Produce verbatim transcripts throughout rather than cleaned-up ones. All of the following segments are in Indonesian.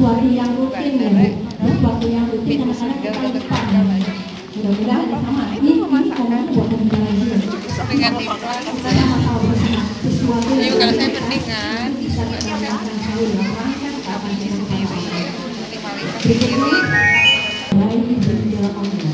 sesuatu yang rutin ya, sesuatu yang rutin kadang-kadang kita lupa. Mudah-mudahan sama. Ini ini ngomong buat pembicara juga. Dengan timah. Kita masalah bersama sesuatu yang kalau saya penting kan. bisa kita lakukan sahur yang lancar kapan kita sendiri. Berikutnya, baik di jalan Allah.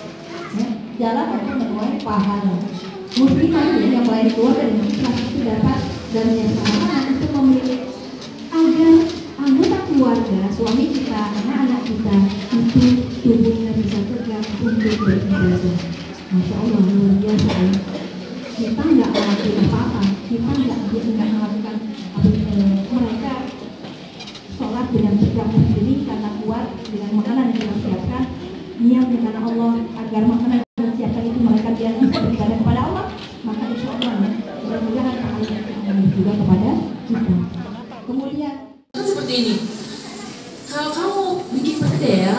Jalan akan menuai pahala. Mungkin ya yang lain keluar dari ikhlas itu dapat dan yang sama itu memilih agar anggota keluarga, suami kita, anak-anak kita itu tubuhnya bisa tegak untuk beribadah. Masya Allah, luar biasa ya. Kita nggak melakukan apa-apa, kita nggak nggak melakukan apa mereka sholat dengan tegak berdiri karena kuat dengan makanan yang kita siapkan, niat karena Allah agar makanan yang kita siapkan itu mereka dia bisa beribadah kepada Allah, maka insya Allah mudah-mudahan pahala yang juga kepada kita. Kemudian seperti ini, kalau kamu bikin perkedel,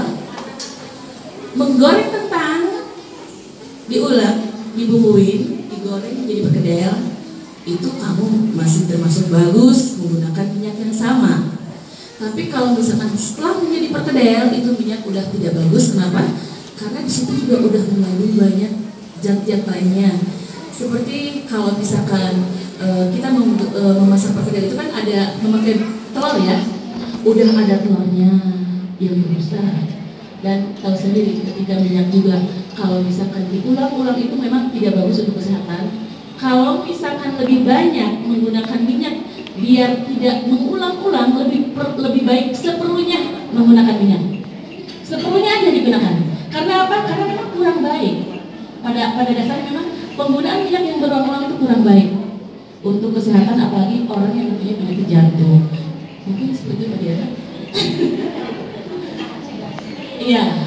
menggoreng kentang, diulek, dibumbuin, digoreng jadi perkedel, itu kamu masih termasuk bagus menggunakan minyak yang sama. Tapi kalau misalkan setelah menjadi perkedel, itu minyak udah tidak bagus. Kenapa? Karena di situ juga udah mengandung banyak zat-zat lainnya. Seperti kalau misalkan e, kita mem, e, memasak perkedel itu kan ada memakai telur ya, udah ada telurnya yang besar. Dan tahu sendiri ketika minyak juga, kalau misalkan diulang-ulang itu memang tidak bagus untuk kesehatan. Kalau misalkan lebih banyak menggunakan minyak, biar tidak mengulang-ulang, lebih per, lebih baik seperlunya menggunakan minyak. Seperlunya aja digunakan. Karena apa? Karena memang kurang baik. Pada pada dasarnya memang penggunaan minyak yang berulang-ulang itu kurang baik untuk kesehatan, apalagi orang yang mempunyai penyakit jantung. Mungkin seperti itu Pak Diana. Iya.